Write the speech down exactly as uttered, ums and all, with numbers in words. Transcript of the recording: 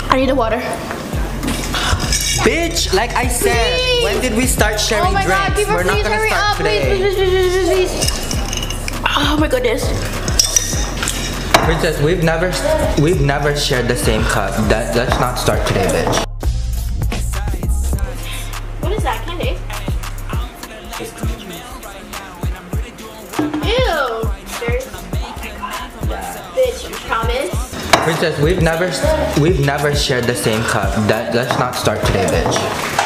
I need the water. Bitch, like I said, please. When did we start sharing oh my drinks? God, Keeper, We're not please gonna hurry start up. today. Please, please, please, please, please. Oh my goodness. Princess, we've never we've never shared the same cup. That let's not start today, bitch. What is that candy? Ew. There's, yeah. Bitch, you promise? Princess, we've never we've never shared the same cup. That let's not start today, bitch.